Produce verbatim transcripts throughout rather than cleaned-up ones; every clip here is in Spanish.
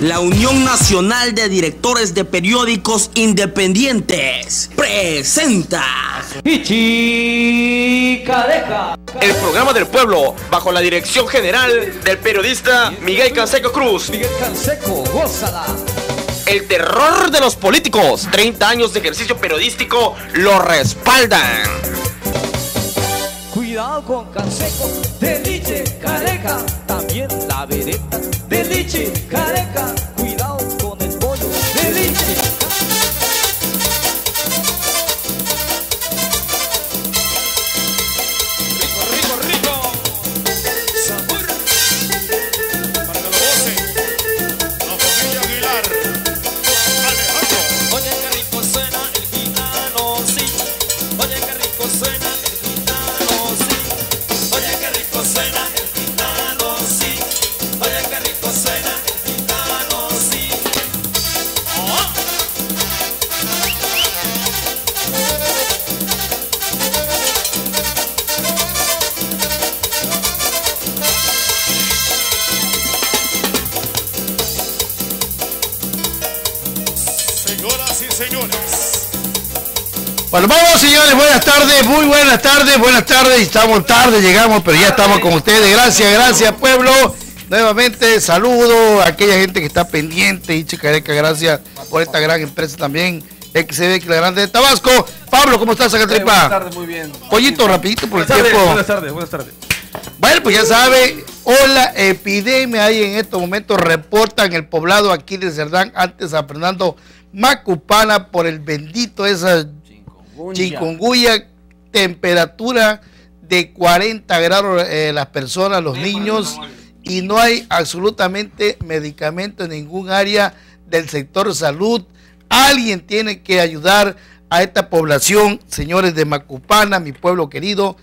La Unión Nacional de Directores de Periódicos Independientes presenta Ichicareca, el programa del pueblo, bajo la dirección general del periodista Miguel Canseco Cruz. Miguel Canseco, gózala. El terror de los políticos, treinta años de ejercicio periodístico lo respaldan. Cuidado con Canseco, del Ichicareca, también la vereta del Ichicareca. Cuidado con el pollo del Ichicareca. Rico, rico, rico. Sabor. Para que lo gocen. La familia Aguilar. Alejandro. Oye, qué rico suena el gitano, sí. Oye, qué rico suena el gitano, sí. Oye, qué rico suena el gitano, sí. Oye, qué rico suena el gitano, sí. Oh. Señoras y señores. Bueno, vamos señores, buenas tardes, muy buenas tardes, buenas tardes, estamos tarde, llegamos, pero ya estamos con ustedes, gracias, gracias pueblo, nuevamente saludo a aquella gente que está pendiente, Ichicareca, gracias por esta gran empresa también, X C D, la grande de Tabasco. Pablo, ¿cómo estás, Zacatripa? Buenas tardes, muy bien. Pollito, rapidito por el Buenas tardes, tiempo. buenas tardes, buenas tardes. Bueno, pues ya sabe, hola, epidemia hay en estos momentos, reportan el poblado Aquiles Cerdán, antes San Fernando Macupana, por el bendito esa chikungunya, temperatura de cuarenta grados eh, las personas, los niños, y no hay absolutamente medicamento en ningún área del sector salud. Alguien tiene que ayudar a esta población, señores de Macupana, mi pueblo querido.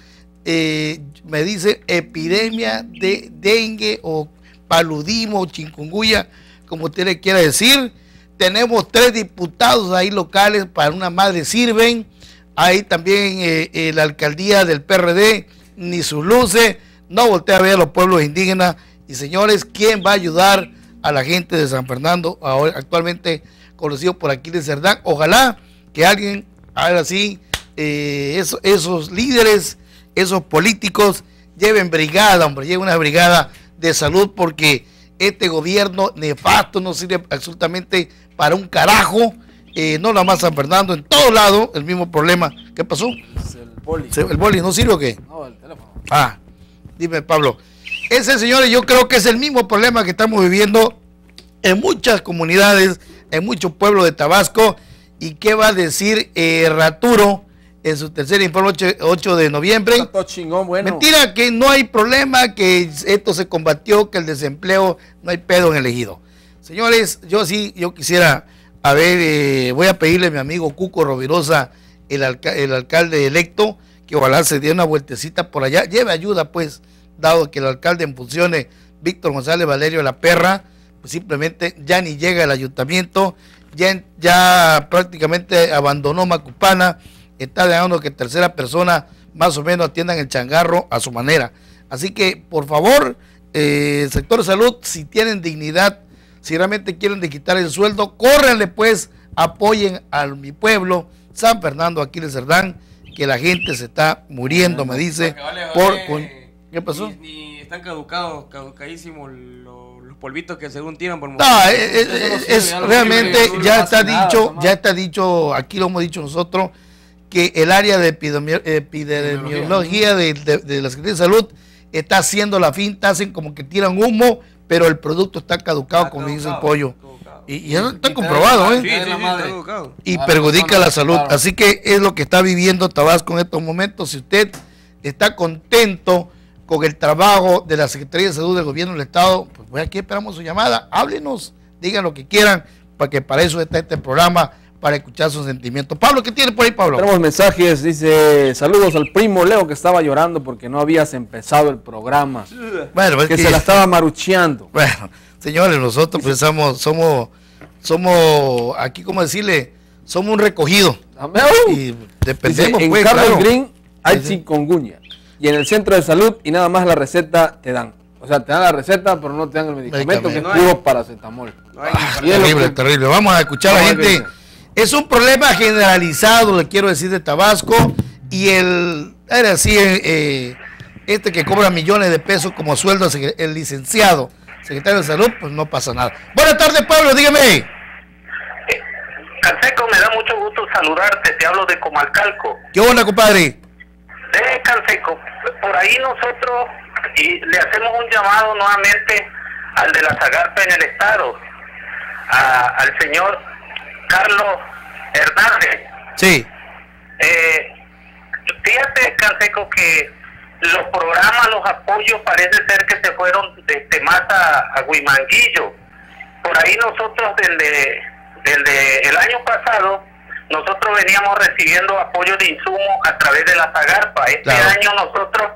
Eh, me dice epidemia de dengue o paludismo o chikungunya, como usted le quiera decir. Tenemos tres diputados ahí locales, para una madre sirven. Hay también eh, eh, la alcaldía del P R D, ni sus luces, no voltea a ver a los pueblos indígenas. Y señores, ¿quién va a ayudar a la gente de San Fernando, ahora actualmente conocido por Aquiles Cerdán? Ojalá que alguien, ahora sí, eh, eso, esos líderes, esos políticos, lleven brigada, hombre, lleven una brigada de salud, porque este gobierno nefasto no sirve absolutamente para un carajo. Eh, no nada más San Fernando, en todos lados el mismo problema. ¿Qué pasó? Es el boli. ¿El boli no sirve o qué? No, el teléfono. Ah, dime Pablo. Ese, señores, yo creo que es el mismo problema que estamos viviendo en muchas comunidades, en muchos pueblos de Tabasco. ¿Y qué va a decir eh, Raturo en su tercer informe ocho de noviembre? Está todo chingón, bueno. Mentira, que no hay problema, que esto se combatió, que el desempleo, no hay pedo en el ejido. Señores, yo sí, yo quisiera, a ver, eh, voy a pedirle a mi amigo Cuco Rovirosa, el, alca el alcalde electo, que ojalá se dé una vueltecita por allá, lleve ayuda pues, dado que el alcalde en funciones, Víctor González Valerio La Perra, pues simplemente ya ni llega al ayuntamiento, ya, ya prácticamente abandonó Macupana, está dejando que tercera persona más o menos atiendan el changarro a su manera. Así que, por favor, eh, sector de salud, si tienen dignidad, si realmente quieren de quitar el sueldo, córrenle pues, apoyen a mi pueblo, San Fernando Aquiles Cerdán, que la gente se está muriendo, me dice. Vale, vale, por vale. con, ¿Qué pasó? Ni, ni están caducados, caducadísimos los, los polvitos que según tiran por No, es, es, es, es realmente ya está dicho, ya está dicho, aquí lo hemos dicho nosotros, que el área de epidemio, epidemiología de, de, de la Secretaría de Salud está haciendo la finta, hacen como que tiran humo, pero el producto está caducado, está como caducado, dice el pollo. Y, y eso está y comprobado, ¿eh? Sí, sí, sí, está y perjudica la salud. Claro. Así que es lo que está viviendo Tabasco en estos momentos. Si usted está contento con el trabajo de la Secretaría de Salud del Gobierno del Estado, pues bueno, aquí esperamos su llamada. Háblenos, digan lo que quieran, para que para eso está este programa, para escuchar sus sentimientos. Pablo, ¿qué tiene por ahí, Pablo? Tenemos mensajes, dice, saludos al primo Leo, que estaba llorando porque no habías empezado el programa. Bueno, es que, que se la estaba marucheando. Bueno, señores, nosotros pues somos, somos, somos, aquí como decirle, somos un recogido. Y dependemos, dice, en pues, Carlos claro. Green hay chikungunya. Y en el centro de salud y nada más la receta te dan. O sea, te dan la receta, pero no te dan el medicamento, Medicamento. que es puro paracetamol. No hay Ah, y es lo Terrible, que- terrible. Vamos a escuchar a la No, gente. que- Es un problema generalizado, le quiero decir, de Tabasco. Y el, era así, eh, eh, este que cobra millones de pesos como sueldo, el licenciado, secretario de Salud, pues no pasa nada. Buenas tardes, Pablo, dígame. Canseco, me da mucho gusto saludarte, te hablo de Comalcalco. ¿Qué onda, compadre? De Canseco, por ahí nosotros y le hacemos un llamado nuevamente al de la Zagarpa en el estado, a- al señor Carlos Hernández. Sí. Eh, fíjate, Canseco, que los programas, los apoyos parece ser que se fueron desde más a, a Huimanguillo. Por ahí nosotros desde, desde el año pasado, nosotros veníamos recibiendo apoyo de insumos a través de la Zagarpa. Este Claro. año nosotros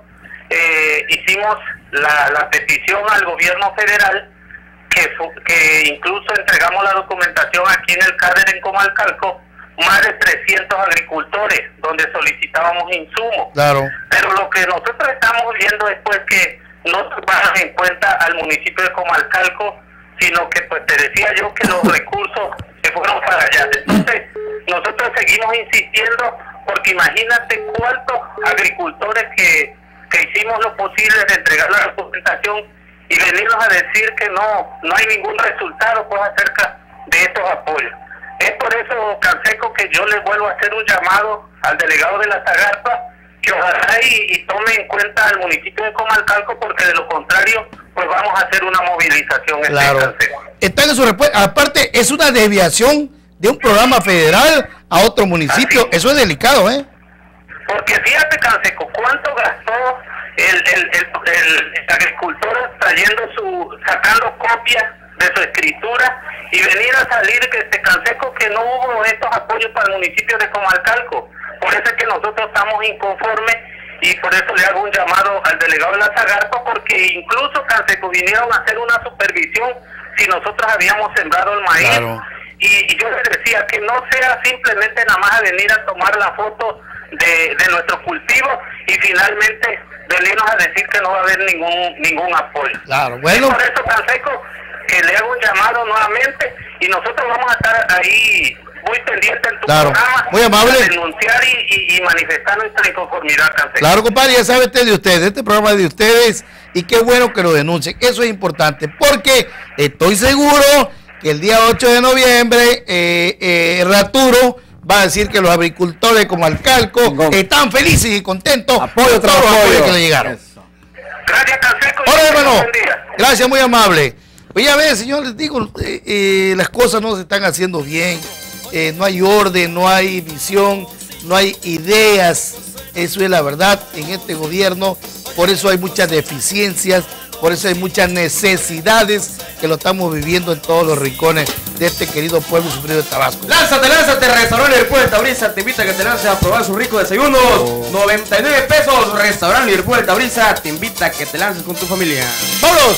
eh, hicimos la, la petición al gobierno federal, que, fu- que incluso entregamos la documentación aquí en el CADER en Comalcalco, más de trescientos agricultores, donde solicitábamos insumos. Claro. Pero lo que nosotros estamos viendo es pues que no se toman en cuenta al municipio de Comalcalco, sino que pues te decía yo que los recursos se fueron para allá. Entonces, nosotros seguimos insistiendo, porque imagínate cuántos agricultores que, que hicimos lo posible de entregar la documentación y venirnos a decir que no, no hay ningún resultado pues acerca de estos apoyos. Es por eso, Canseco, que yo le vuelvo a hacer un llamado al delegado de la Zagarpa, que ojalá y, y tome en cuenta al municipio de Comalcalco, porque de lo contrario, pues vamos a hacer una movilización. en Claro. este Canseco. Está en su respuesta. Aparte, es una desviación de un programa federal a otro municipio. Eso es delicado, ¿eh? Porque fíjate, Canseco, cuánto gastó el, el, el, el- el agricultor trayendo su, sacando copias de su escritura y venir a salir que este Canseco que no hubo estos apoyos para el municipio de Comalcalco. Por eso es que nosotros estamos inconformes y por eso le hago un llamado al delegado de la Zagarpa, porque incluso, Canseco, vinieron a hacer una supervisión si nosotros habíamos sembrado el maíz. Claro. Y, y yo les decía que no sea simplemente nada más a venir a tomar la foto de, de nuestro cultivo y finalmente venirnos a decir que no va a haber ningún ningún apoyo. Claro, bueno. Es por eso, Canseco, que le hago un llamado nuevamente y nosotros vamos a estar ahí muy pendientes en tu Claro, programa, muy amable. para denunciar y, y, y manifestar nuestra inconformidad, Canseco. Claro, compadre, ya sabe usted de ustedes, este programa es de ustedes y qué bueno que lo denuncien. Eso es importante porque estoy seguro que el día ocho de noviembre eh, eh, Raturo va a decir que los agricultores de Comalcalco Chingón. están felices y contentos Apoyo por tras todos los apoyo. apoyos que le llegaron. Eso. Gracias, Canseco. y Hola, que hermano. tengan buen día. Gracias, muy amable. Oye, a ver, señor, les digo, eh, eh, las cosas no se están haciendo bien. Eh, no hay orden, no hay visión, no hay ideas. Eso es la verdad en este gobierno. Por eso hay muchas deficiencias, por eso hay muchas necesidades que lo estamos viviendo en todos los rincones de este querido pueblo sufrido de Tabasco. Lánzate, lánzate, restaurante Liverpool de Tabriza te invita a que te lances a probar sus ricos desayunos. noventa y nueve pesos, restaurante Liverpool de Tabriza te invita a que te lances con tu familia. ¡Vámonos!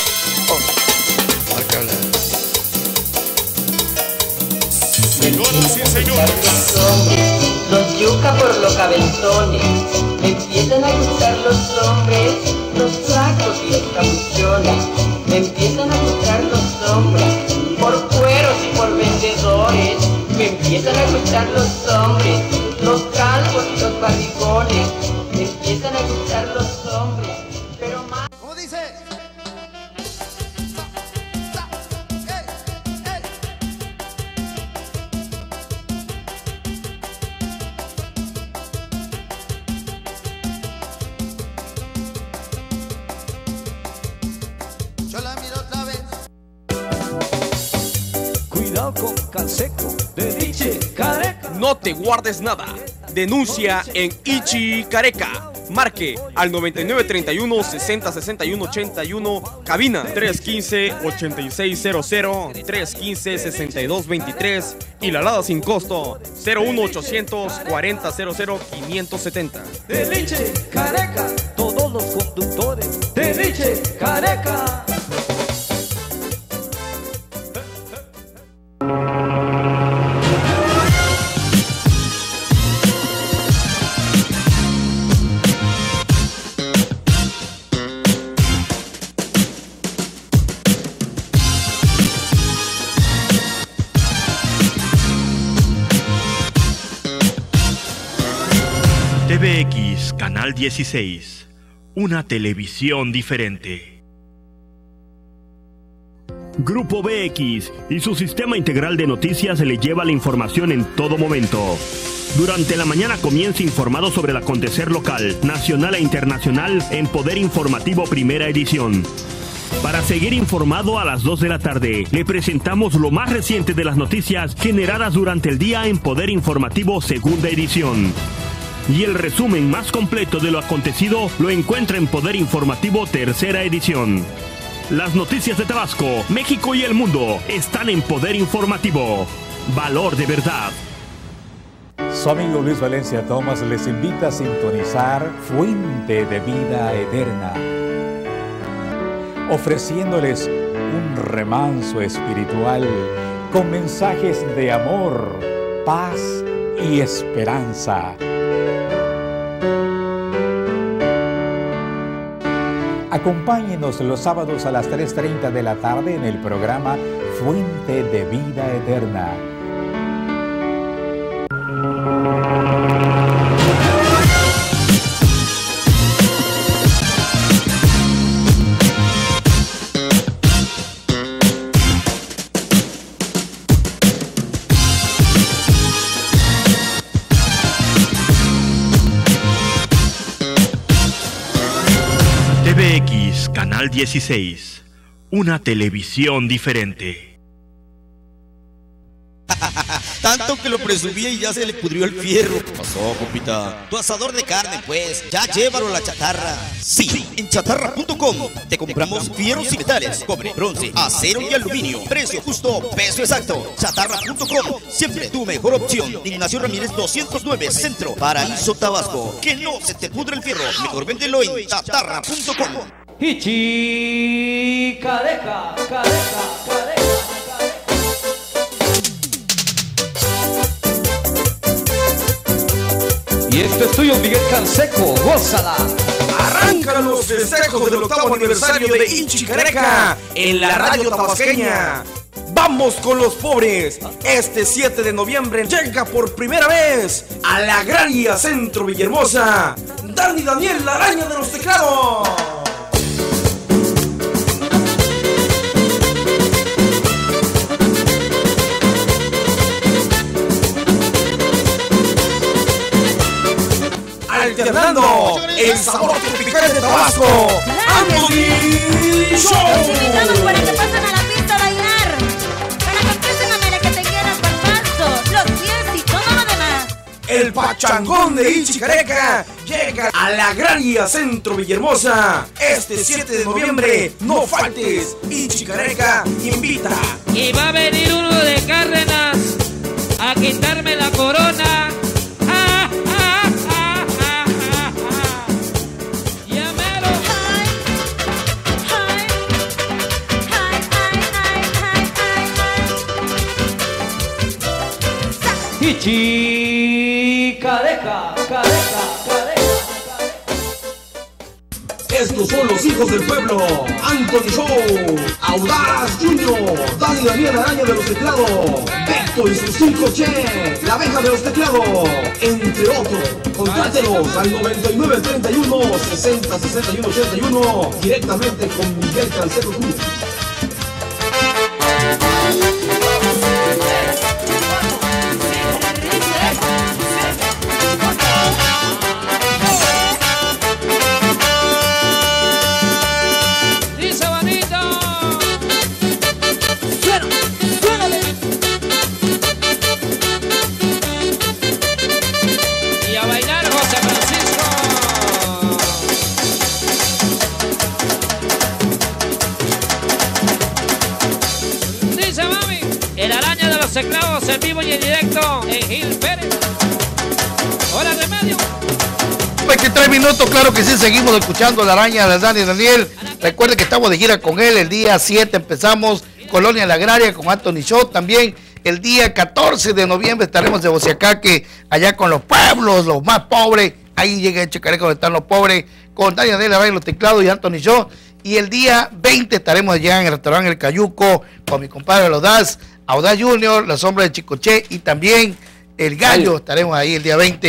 Señoras y señores, hombres, los yuca por los cabezones, me empiezan a gustar los hombres, los sacos y los capuchones, me empiezan a gustar los hombres, por cueros y por vendedores, me empiezan a gustar los hombres, los calvos y los barrigones, me empiezan a gustar los hombres, pero más... ¿Cómo dice? Yo la miro otra vez. cuidado con Canseco, de Diche, Careca. No te guardes nada. Denuncia en Ichi Careca. Marque al noventa y nueve treinta y uno sesenta sesenta y uno ochenta y uno. Cabina tres uno cinco ochenta y seis cero cero tres uno cinco sesenta y dos veintitrés. Y la alada sin costo cero uno ochocientos cuarenta cero cero quinientos setenta. De Diche, Careca, todos los conductores, de Diche, Careca. T V X, Canal dieciséis. Una televisión diferente. Grupo B X y su sistema integral de noticias le lleva la información en todo momento. Durante la mañana comienza informado sobre el acontecer local, nacional e internacional en Poder Informativo Primera Edición. Para seguir informado a las dos de la tarde, le presentamos lo más reciente de las noticias generadas durante el día en Poder Informativo Segunda Edición. Y el resumen más completo de lo acontecido lo encuentra en Poder Informativo Tercera Edición. Las noticias de Tabasco, México y el mundo están en Poder Informativo. Valor de verdad. Su amigo Luis Valencia Thomas les invita a sintonizar Fuente de Vida Eterna, ofreciéndoles un remanso espiritual con mensajes de amor, paz y esperanza. Acompáñenos los sábados a las tres treinta de la tarde en el programa Fuente de Vida Eterna. T V X, Canal dieciséis. Una televisión diferente. Tanto que lo presumía y ya se le pudrió el fierro. ¿Qué pasó, compita? Tu asador de carne, pues. Ya llévalo a la chatarra. Sí, en chatarra punto com te compramos fierros y metales, cobre, bronce, acero y aluminio. Precio justo, peso exacto. chatarra punto com, siempre tu mejor opción. Ignacio Ramírez doscientos nueve, Centro, Paraíso, Tabasco. Que no se te pudre el fierro. Mejor véndelo en chatarra punto com. Ichi Careca, Careca, Careca. Y esto es tuyo, Miguel Canseco, gózala. Arrancan los festejos del octavo aniversario de Ichi Careca en la radio tabasqueña. Vamos con los pobres. Este siete de noviembre llega por primera vez a la Agraria Centro Villahermosa Dani Daniel, la araña de los teclados. Alternando el sabor tropical de Tabasco, Anthony Show. Los invitamos para que pasen a la pista a bailar, para que empiecen a merequetear al paso, los pies y todo lo demás. El pachangón de Ichi Careca llega a la Agraria Centro Villahermosa este siete de noviembre. No faltes, Ichi Careca invita. Y va a venir uno de Cárdenas a quitarme la corona. Ichi Careca, Careca, Careca. Estos son los hijos del pueblo: Anthony Show, Audaz Junior, Dani Daniel Araña de los teclados, Beto y sus cinco Che, la abeja de los teclados, entre otros. Contrátelos al noventa y nueve treinta y uno sesenta sesenta y uno ochenta y uno directamente con Miguel Canseco Cruz. Teclados en vivo y en directo en Gil Pérez. Hola, Remedio. veintitrés minutos, claro que sí, seguimos escuchando la araña de Dani Daniel. Recuerde que estamos de gira con él el día siete, empezamos Colonia La Agraria con Anthony Show. También el día catorce de noviembre estaremos de Bociacaque, allá con los pueblos, los más pobres. Ahí llega Ichi Careca donde están los pobres, con Dani Daniel Araña los teclados y Anthony Show. Y el día veinte estaremos allá en el restaurante El Cayuco con mi compadre Audaz, Audaz Junior, la sombra de Chicoche y también el Gallo. Estaremos ahí el día veinte.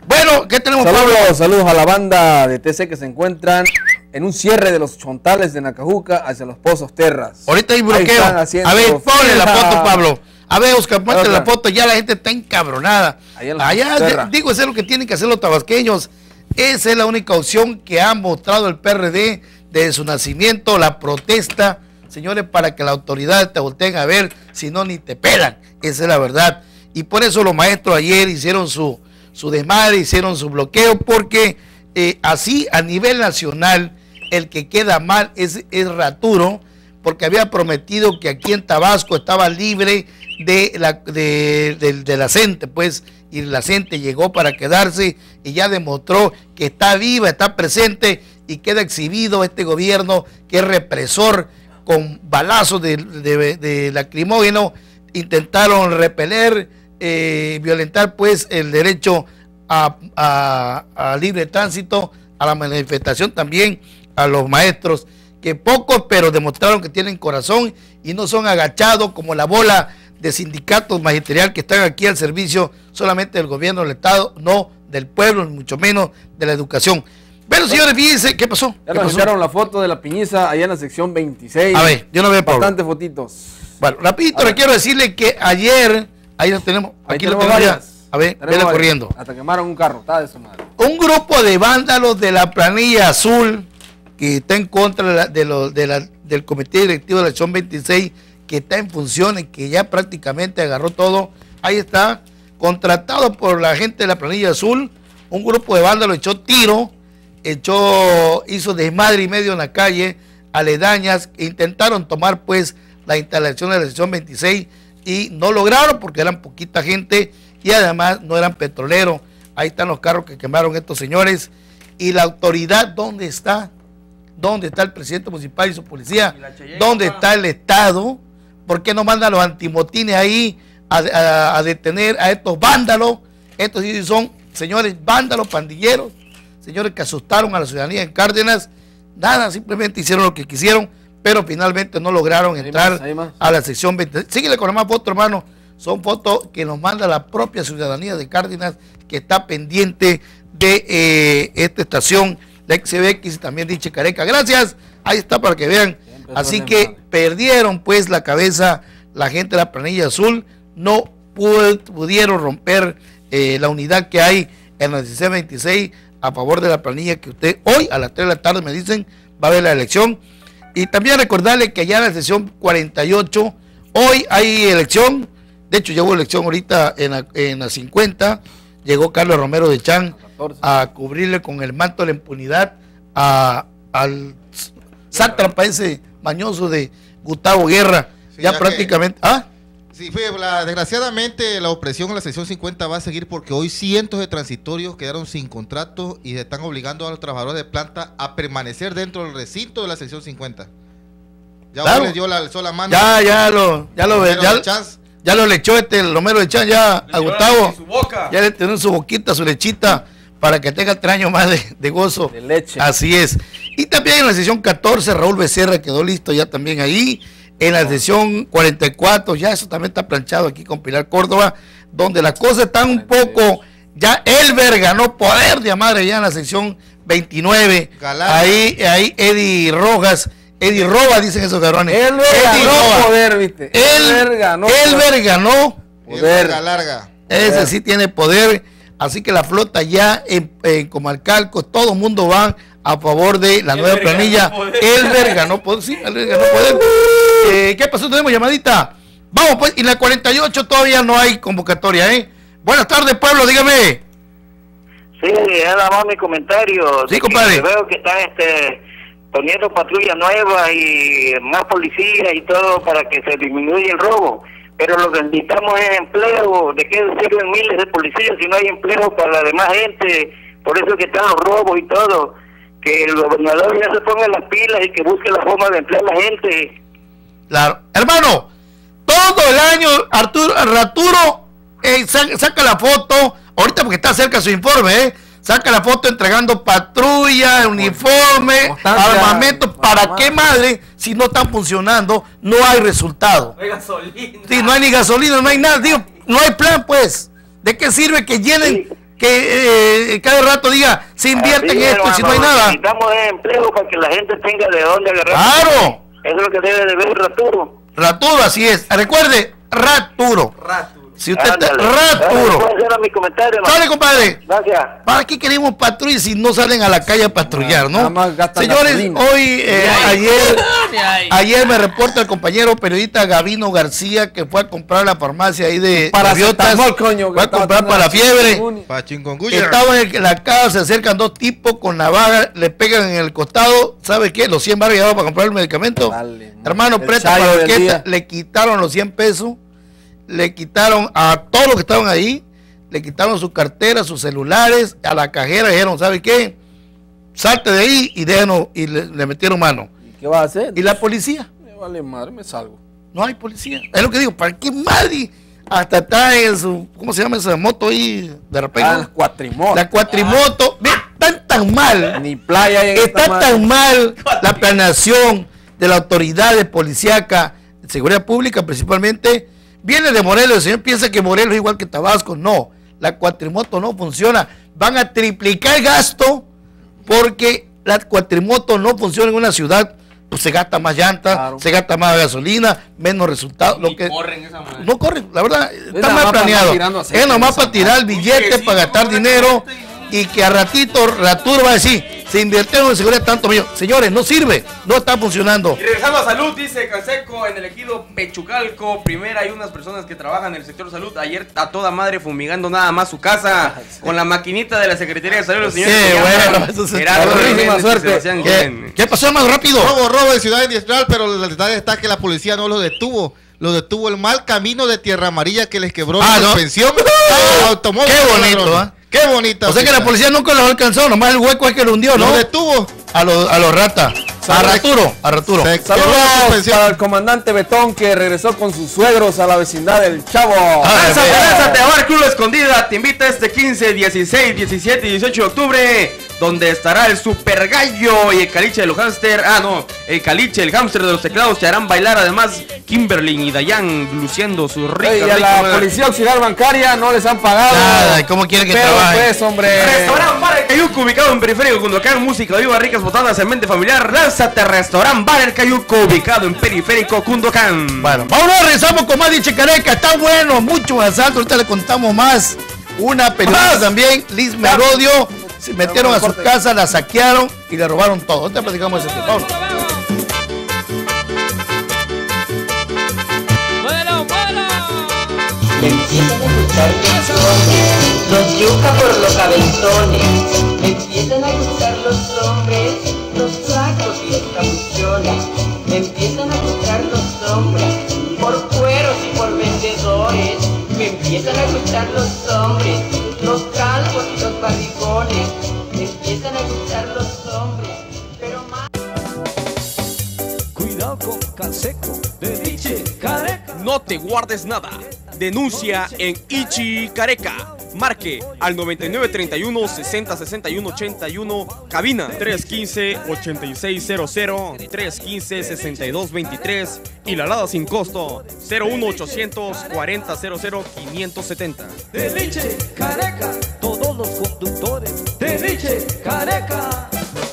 Bueno, ¿qué tenemos, saludos, Pablo? saludos a la banda de T C que se encuentran en un cierre de los chontales de Nacajuca hacia los Pozos Terras. Ahorita hay bloqueo. A ver, ponle la foto, Pablo. A ver, Oscar, ponle la foto. Ya la gente está encabronada. Allá, Allá digo, eso es lo que tienen que hacer los tabasqueños. Esa es la única opción que ha mostrado el P R D desde su nacimiento, la protesta, señores, para que la autoridad te volteen a ver, si no, ni te pelan. Esa es la verdad. Y por eso los maestros ayer hicieron su, su desmadre, hicieron su bloqueo, porque eh, así a nivel nacional el que queda mal es, es Raturo, porque había prometido que aquí en Tabasco estaba libre de la, de, de, de la gente, pues, y la gente llegó para quedarse y ya demostró que está viva, está presente y queda exhibido este gobierno que es represor con balazos de, de, de lacrimógeno. Intentaron repeler, eh, violentar pues el derecho a, a, a libre tránsito, a la manifestación también, a los maestros, que pocos pero demostraron que tienen corazón y no son agachados como la bola de sindicatos magisterial que están aquí al servicio solamente del gobierno del Estado, no del pueblo, ni mucho menos de la educación. Pero señores, fíjense, ¿qué pasó? Ya ¿Qué nos pasó? echaron la foto de la piñiza allá en la sección veintiséis. A ver, yo no veo, Pablo. Bastantes fotitos. Bueno, rapidito le quiero decirle que ayer, ahí lo tenemos, Ahí aquí lo tenemos tenemos ya. varias. A ver, Tenemos vela varias. corriendo. Hasta quemaron un carro, está de su madre. Un grupo de vándalos de la planilla azul que está en contra de la, de lo, de la, del comité directivo de la sección veintiséis, que está en funciones, que ya prácticamente agarró todo. Ahí está, contratado por la gente de la planilla azul. Un grupo de vándalos echó tiro, echó, hizo desmadre y medio en la calle, aledañas, e intentaron tomar pues la instalación de la sección veintiséis y no lograron porque eran poquita gente y además no eran petroleros. Ahí están los carros que quemaron estos señores. Y la autoridad, ¿dónde está? ¿Dónde está el presidente municipal y su policía? ¿Dónde está el Estado? ¿Por qué no mandan los antimotines ahí a, a, a detener a estos vándalos? Estos sí son, señores, vándalos, pandilleros, señores que asustaron a la ciudadanía en Cárdenas. Nada, simplemente hicieron lo que quisieron, pero finalmente no lograron entrar más, más. a la sección veinte. Síguele con las más fotos, hermano. Son fotos que nos manda la propia ciudadanía de Cárdenas, que está pendiente de eh, esta estación, la X B X, también dice Careca. Gracias, ahí está para que vean. Así que perdieron pues la cabeza la gente de la planilla azul, no pudo, pudieron romper eh, la unidad que hay en la dieciséis veintiséis a favor de la planilla, que usted hoy a las tres de la tarde me dicen va a haber la elección. Y también recordarle que allá en la sesión cuarenta y ocho, hoy hay elección. De hecho, llegó elección ahorita en la, en la cincuenta, llegó Carlos Romero de Chan a cubrirle con el manto de la impunidad a, al sátrapa ese mañoso de Gustavo Guerra. Sí, ya, ya prácticamente... que, ¿Ah? Sí, fue, la, desgraciadamente la opresión en la sección cincuenta va a seguir porque hoy cientos de transitorios quedaron sin contrato y se están obligando a los trabajadores de planta a permanecer dentro del recinto de la sección cincuenta. Ya Claro. hoy les dio la, alzó la mano. Ya, ya lo, ya lo, Romero ya, de Chance. ya lo le echó este el Romero de Chan ya a Gustavo. en su boca. Ya le tiró en su boquita, su lechita, para que tenga tres años más de, de gozo. De leche. Así es. Y también en la sesión catorce, Raúl Becerra quedó listo ya también ahí. En la sesión cuarenta y cuatro, ya eso también está planchado aquí con Pilar Córdoba, donde las cosas están un poco, ya Elber ganó poder de madre ya en la sección veintinueve. Galán. Ahí, ahí Eddie Rojas, Eddie Roba, dicen esos cabrones. Elber Eddie ganó Roba. poder, viste. Elber Elber ganó Elber ganó poder. Larga, larga. ese sí tiene poder, así que la flota ya en, en Comalcalco, todo el mundo va a favor de la nueva planilla. Elber ganó poder, sí, Elber ganó poder. Eh, ¿Qué pasó? Tenemos llamadita. Vamos pues, y en la cuarenta y ocho todavía no hay convocatoria, ¿eh? Buenas tardes, pueblo, dígame. Sí, nada más mi comentario. Sí, compadre. Veo que están este, poniendo patrullas nuevas y más policías y todo para que se disminuya el robo. Pero lo que necesitamos es empleo. ¿De qué sirven miles de policías si no hay empleo para la demás gente? Por eso que están los robos y todo. Que el gobernador ya se ponga las pilas y que busque la forma de emplear a la gente. Claro. Hermano, todo el año Arturo, Arturo eh, saca, saca la foto, ahorita porque está cerca su informe, ¿eh? Saca la foto entregando patrulla, uniforme, Constancia, armamento. ¿Para qué madre? Si no están funcionando, no hay resultado. No hay gasolina. Sí, no hay ni gasolina, no hay nada. Digo, no hay plan, pues. ¿De qué sirve que llenen, que eh, cada rato diga, se invierte en esto y si no hay nada. Necesitamos empleo para que la gente tenga de dónde agarrar. ¡Claro! Eso es lo que debe de ver Raturo. Raturo, así es. Recuerde, Raturo. Raturo. Si usted está, Ándale. Raturo. Puede ser a mi comentario, hermano. Dale, compadre. Gracias. ¿Para qué queremos patrullas si no salen a la calle a patrullar, no? Nada más gastan Señores, gasolina. hoy, eh, ayer, ayer me reporta el compañero periodista Gavino García que fue a comprar la farmacia ahí de Gaviotas. Paracetamol, coño, que Fue a estaba comprar para la teniendo fiebre. chikungunya. Para chingonguya. Estaban en la casa, se acercan dos tipos con navaja, le pegan en el costado. ¿Sabe qué? Los cien baros llevaban para comprar el medicamento. Dale, Hermano, el presta chayo para la del orquesta. día. Le quitaron los cien pesos. Le quitaron a todos los que estaban ahí. Le quitaron sus carteras, sus celulares. A la cajera dijeron, ¿sabe qué? Salte de ahí y déjanos. Y le, le metieron mano. ¿Y qué va a hacer? ¿Y la policía? Me vale madre, me salgo. No hay policía. Es lo que digo, ¿para qué madre? Hasta está en su, ¿cómo se llama esa moto ahí? De repente. Ah, las cuatrimotos. La cuatrimoto. Ve, están tan mal. Ni playa hay en Está esta tan mal la planeación de la autoridad de policíaca, de seguridad pública principalmente. Viene de Morelos, el señor piensa que Morelos es igual que Tabasco. No, la cuatrimoto no funciona. Van a triplicar el gasto porque la cuatrimoto no funciona en una ciudad. Pues se gasta más llanta, Claro. se gasta más gasolina, menos resultados. Lo que corren esa madre. no corren, la verdad, está nada mal más para planeado. andar tirando aceite Es nomás en para esa tirar madre. billetes, para gastar dinero y que a ratito Raturo va a decir, se invirtieron en seguridad tanto mío. Señores, no sirve, no está funcionando. Y regresando a salud, dice Canseco, en el ejido Pechucalco, primero hay unas personas que trabajan en el sector salud, ayer a toda madre fumigando nada más su casa, con la maquinita de la Secretaría de Salud, los señores Qué que llaman bueno, eso se Gerardo está Jiménez, buenísima y suerte. Sebastián ¿Qué, Jiménez. ¿Qué pasó más rápido? Robo, robo en Ciudad Industrial, pero el detalle está que la policía no lo detuvo. Lo detuvo el mal camino de Tierra Amarilla que les quebró Ah, la ¿no? suspensión. Ah, automóvil. qué bonito, ¿ah? Qué bonita. O sea que la policía nunca los alcanzó, nomás el hueco es que lo hundió, ¿no? lo detuvo. A los a los ratas. A Raturo, a Raturo. Se quebró la Saludos suspensión. para el comandante Betón que regresó con sus suegros a la vecindad del Chavo. Ah, Lánzate, bien. lánzate a Bar Club Escondida, te invita este quince, dieciséis, diecisiete y dieciocho de octubre, donde estará el Super Gallo y el Caliche de los Hamster. Ah, no, el Caliche, el Hamster de los teclados, te harán bailar además Kimberly y Dayan luciendo sus ricas. Ey, y a ricas- la policía auxiliar bancaria no les han pagado. Nada, ¿y cómo quieren que Pero trabaje? pues, hombre. Restaurant Bar El Cayuco, ubicado en Periférico Cunduacán, música viva, ricas botanas, ambiente familiar. Lánzate a Restaurant Bar El Cayuco, ubicado en Periférico Cunduacán. Bueno, vámonos, regresamos con más de Chicareca. Está bueno, mucho asalto. Ahorita le contamos más. Una periodista también, Liz Merodio, se metieron a su casa, la saquearon y le robaron todo. Ahorita platicamos ese tema. Vámonos. ¡Bueno, bueno! Me empiezan a gustar los hombres, los yuca por los cabezones. Me empiezan a gustar los hombres, los sacos y los cabuchonas. Me empiezan a gustar los hombres, por cueros y por vendedores. Me empiezan a gustar los hombres, los calvos y los barrigones. Me empiezan a gustar los hombres, pero más... Cuidado con Canseco, de Nietzsche, Careca. No te guardes nada. Denuncia en Ichi Careca. Marque al noventa y nueve treinta y uno sesenta sesenta y uno ochenta y uno. Cabina tres uno cinco ochenta y seis cero cero, tres uno cinco sesenta y dos veintitrés. Y la alada sin costo cero uno ochocientos cuarenta cero cero quinientos setenta. De Nietzsche, Careca. Todos los conductores, de Nietzsche, Careca.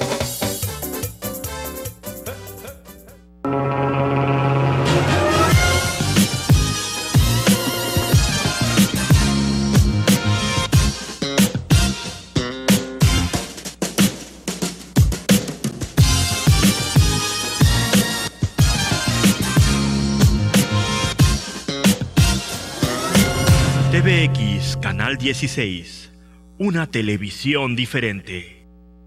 T V X, Canal dieciséis. Una televisión diferente.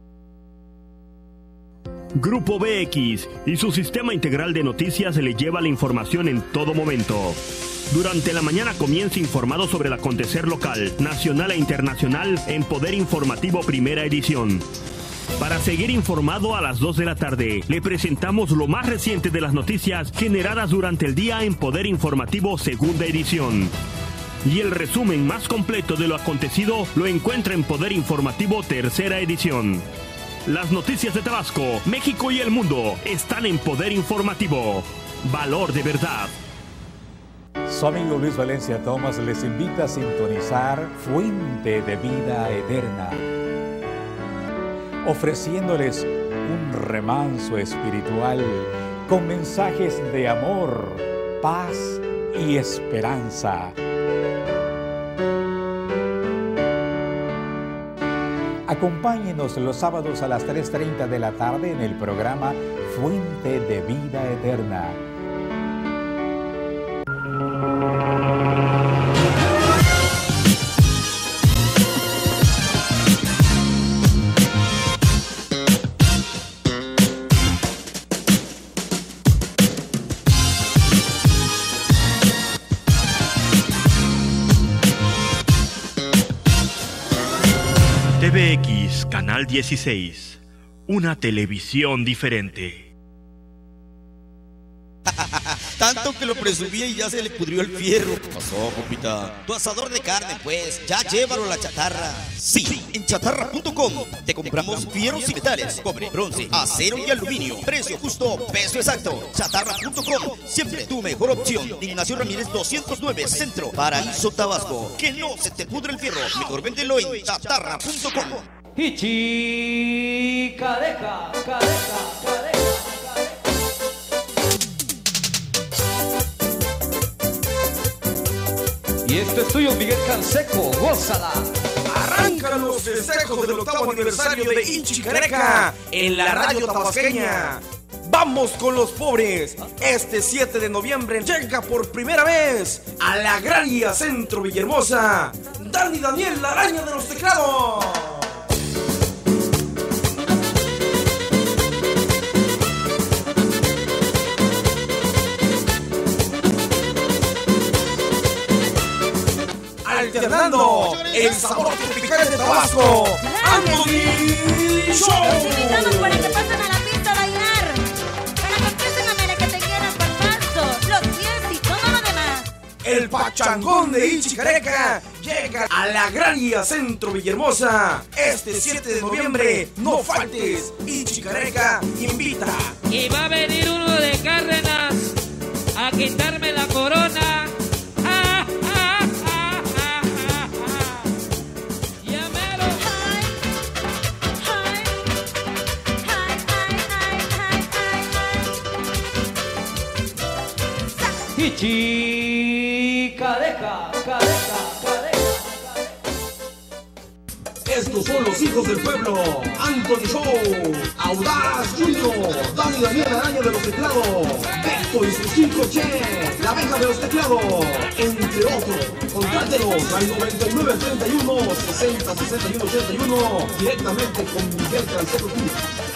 Grupo B X y su sistema integral de noticias le lleva la información en todo momento. Durante la mañana comienza informado sobre el acontecer local, nacional e internacional en Poder Informativo Primera Edición. Para seguir informado a las dos de la tarde, le presentamos lo más reciente de las noticias generadas durante el día en Poder Informativo Segunda Edición. Y el resumen más completo de lo acontecido lo encuentra en Poder Informativo Tercera Edición. Las noticias de Tabasco, México y el mundo están en Poder Informativo. Valor de verdad. Su amigo Luis Valencia Thomas les invita a sintonizar Fuente de Vida Eterna, ofreciéndoles un remanso espiritual con mensajes de amor, paz y esperanza. Acompáñenos los sábados a las tres treinta de la tarde en el programa Fuente de Vida Eterna. T V X, Canal dieciséis, una televisión diferente. Tanto que lo presumía y ya se le pudrió el fierro. Pasó, compita. Tu asador de carne, pues, ya llévalo a la chatarra. Sí, en chatarra punto com te compramos fierros y metales, cobre, bronce, acero y aluminio. Precio justo, peso exacto. chatarra punto com, siempre tu mejor opción. Ignacio Ramírez doscientos nueve, Centro, Paraíso, Tabasco. Que no se te pudre el fierro. Mejor véndelo en chatarra punto com. Ichi Careca, Careca, Careca. Y esto es tuyo, Miguel Canseco, gózala. Arrancan los festejos del octavo aniversario de Ichi Careca en la radio tabasqueña. Vamos con los pobres. Este siete de noviembre llega por primera vez a la Agraria Centro Villahermosa Dani Daniel, la araña de los teclados. Alternando el sabor tropical de Tabasco, Anthony Show. Los invitamos para que pasen a la pista a bailar, para que empiecen a merequetenguear al parpazo, los pies y todo lo demás. El pachangón de Ichi Careca llega a la Agraria Centro Villahermosa este siete de noviembre. No faltes, Ichi Careca invita. Y va a venir uno de Cárdenas a quitarme la corona. ¡Ah, ah, ah, ah, ah, ah! ¡Ya mero! Ichi Careca, Careca, Careca. Estos son los hijos del pueblo: Anthony Show, Audaz Junior, Dani Daniel, la araña de los teclados, Beto y sus cinco Che, la abeja de los teclados, entre otros. Contrátenos al noventa y nueve treinta y uno sesenta sesenta y uno ochenta y uno directamente con Miguel Canseco Cruz.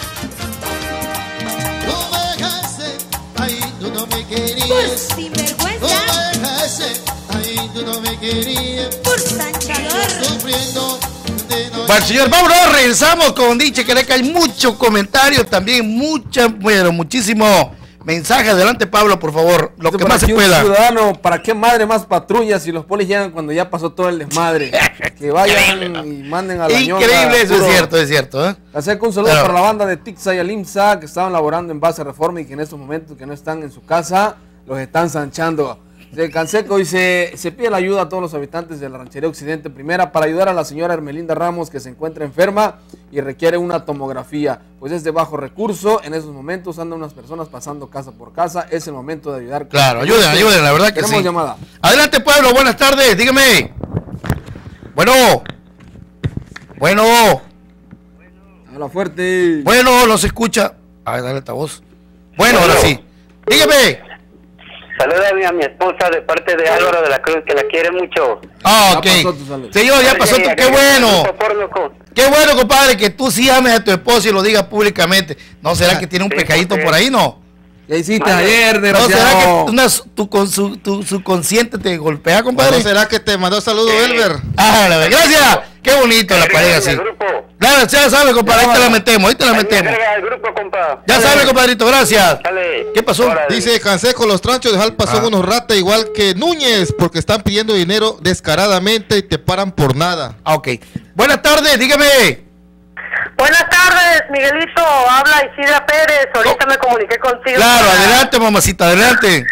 No me dejaste, ahí tú no me querías. Por sinvergüenza. No me dejaste, ahí tú no me querías. Por sanchador. Sufriendo. Bueno, señor, vámonos, regresamos con Ichi Careca. Hay muchos comentarios también, mucha, bueno, muchísimo mensaje. Adelante, Pablo, por favor, lo Esto que más se un pueda. Ciudadano, ¿para qué madre más patrullas si los polis llegan cuando ya pasó todo el desmadre? Que vayan y manden a la ñonga. Increíble, eso puro. es cierto, es cierto. ¿eh? Hacer un saludo Claro. para la banda de Tixa y Alimsa que estaban laborando en base a reforma y que en estos momentos que no están en su casa, los están sanchando. De Canseco dice, se pide la ayuda a todos los habitantes de la Ranchería Occidente Primera para ayudar a la señora Hermelinda Ramos que se encuentra enferma y requiere una tomografía, pues es de bajo recurso. En esos momentos andan unas personas pasando casa por casa, es el momento de ayudar. Claro, ayuden, ayuden, la verdad que Tenemos sí. llamada. Adelante, pueblo, buenas tardes, dígame. Bueno. Bueno. Habla fuerte. Bueno, no se escucha. A ver, dale esta voz. Bueno, ahora sí. Dígame. Salúdame a mi esposa de parte de Álvaro de la Cruz, que la quiere mucho. Ah, ok. Señor, ya pasó tu, qué bueno. Qué bueno, compadre, que tú sí ames a tu esposo y lo digas públicamente. ¿No será que tiene un pecadito por ahí, no? Ya hiciste ayer, ¿No será desgraciado. que una, tu, con su, tu subconsciente te golpea, compadre? ¿No será que te mandó saludo, Elber? Ah, la verdad. Gracias. Qué bonito la pareja así. Claro, ya sabes, compadre, ahí te la metemos, ahí te la metemos. Ya sabes, compadrito, gracias. ¿Qué pasó? Dice Canseco, los tranchos de Jalpa son Ah. unos ratas igual que Núñez, porque están pidiendo dinero descaradamente y te paran por nada. Ah, ok. Buenas tardes, dígame. Buenas tardes, Miguelito. Habla Isidra Pérez. Ahorita me comuniqué contigo. Claro, para- adelante, mamacita, adelante.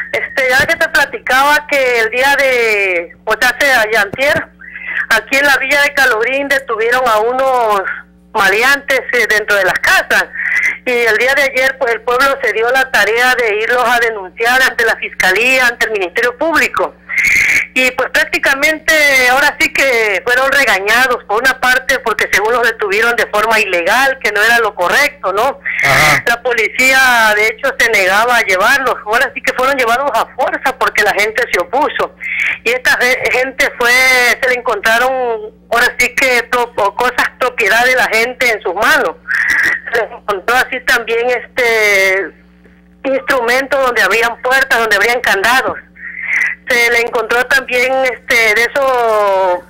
Este, ya que te platicaba que el día de, o sea, hace antier, aquí en la villa de Calobrín detuvieron a unos maleantes eh, dentro de las casas. Y el día de ayer, pues el pueblo se dio la tarea de irlos a denunciar ante la Fiscalía, ante el Ministerio Público. Y pues prácticamente ahora sí que fueron regañados por una parte porque según los detuvieron de forma ilegal, que no era lo correcto, ¿no? Ajá. La policía de hecho se negaba a llevarlos, ahora sí que fueron llevados a fuerza porque la gente se opuso. Y esta gente fue, se le encontraron ahora sí que pro, cosas propiedad de la gente en sus manos. Se les encontró así también este instrumentos donde habrían puertas, donde habrían candados. Se le encontró también este de eso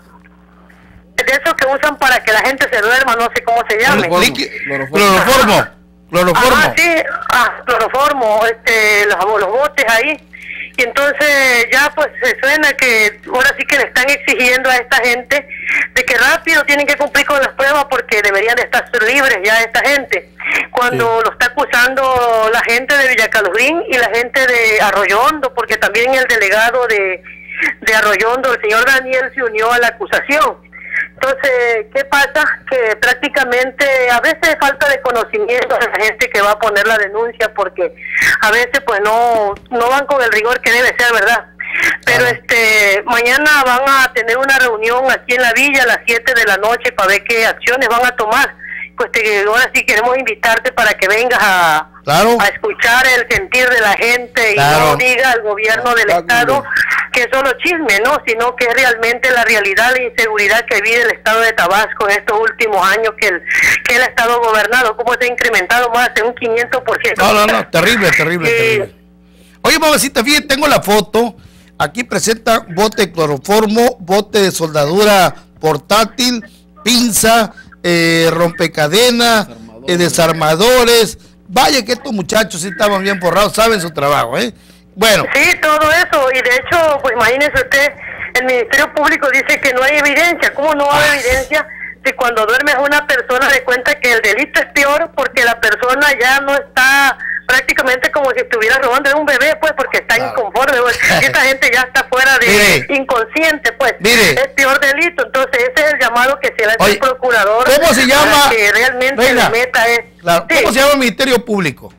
de eso que usan para que la gente se duerma, no sé cómo se llame. Cloroformo. Cloroformo. Ah, sí, ah, cloroformo, este, los, los botes ahí. Y entonces ya pues se suena que ahora sí que le están exigiendo a esta gente de que rápido tienen que cumplir con las pruebas porque deberían de estar libres ya esta gente. Cuando sí. lo está acusando la gente de Villa Calobrín y la gente de Arroyo Hondo, porque también el delegado de, de Arroyo Hondo, el señor Daniel, se unió a la acusación. Entonces, ¿qué pasa? Que prácticamente a veces falta de conocimiento de la gente que va a poner la denuncia porque a veces pues no no van con el rigor que debe ser, ¿verdad? Pero ah. este mañana van a tener una reunión aquí en la villa a las siete de la noche para ver qué acciones van a tomar. Pues te, ahora sí queremos invitarte para que vengas a, claro. a escuchar el sentir de la gente claro. y no diga al gobierno del claro. Estado que es solo chisme, ¿no? Sino que es realmente la realidad, la inseguridad que vive el Estado de Tabasco en estos últimos años que el que él ha estado gobernado, cómo se ha incrementado más de un quinientos por ciento. No, no, no, terrible, terrible, y, terrible. Oye, mamacita, fíjate, tengo la foto, aquí presenta bote de cloroformo, bote de soldadura portátil, pinza, eh, rompecadenas, desarmadores. Eh, desarmadores. Vaya que estos muchachos sí estaban bien forrados, saben su trabajo, ¿eh? Bueno. Sí, todo eso, y de hecho, pues imagínese usted, el Ministerio Público dice que no hay evidencia. ¿Cómo no hay Ay. evidencia? Si cuando duerme una persona de cuenta que el delito es peor porque la persona ya no está prácticamente como si estuviera robando de un bebé, pues, porque está claro. inconforme, pues. Esta gente ya está fuera de mire, inconsciente, pues, mire. es peor delito. Entonces ese es el llamado que se le hace al procurador. ¿Cómo se llama? Que realmente venga, la meta es... Claro. ¿Cómo sí. se llama el Ministerio Público?